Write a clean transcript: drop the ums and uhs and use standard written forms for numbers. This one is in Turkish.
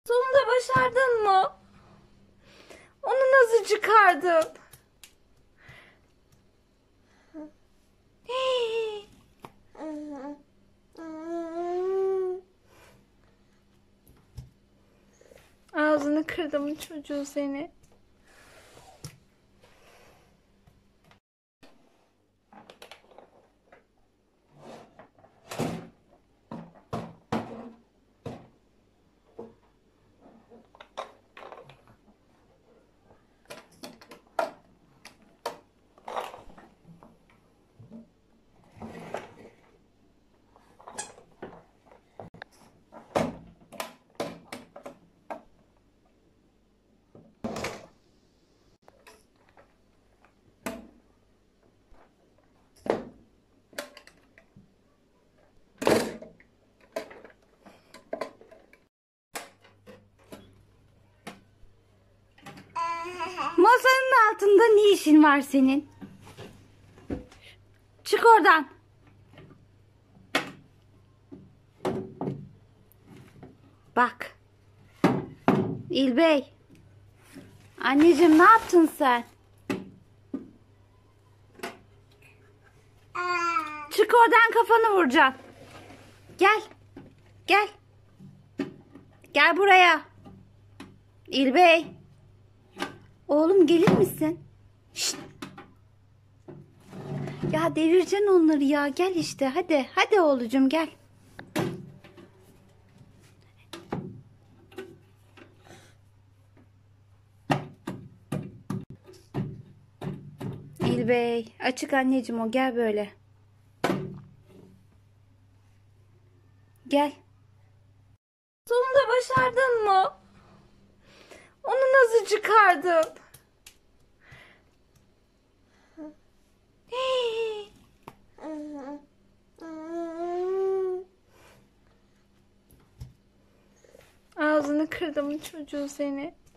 Sonunda başardın mı? Onu nasıl çıkardın? Ağzını kırdım çocuğu seni. Masanın altında ne işin var senin? Çık oradan. Bak. İlbey. Anneciğim ne yaptın sen? Çık oradan, kafanı vuracaksın. Gel. Gel. Gel buraya. İlbey. Oğlum gelir misin? Şşt. Ya devireceksin onları ya. Gel işte hadi. Hadi oğlucum gel. İlbey. Açık anneciğim o. Gel böyle. Gel. Sonunda başardın mı? Onu nasıl çıkardın? Ağzını kırdım çocuğu seni.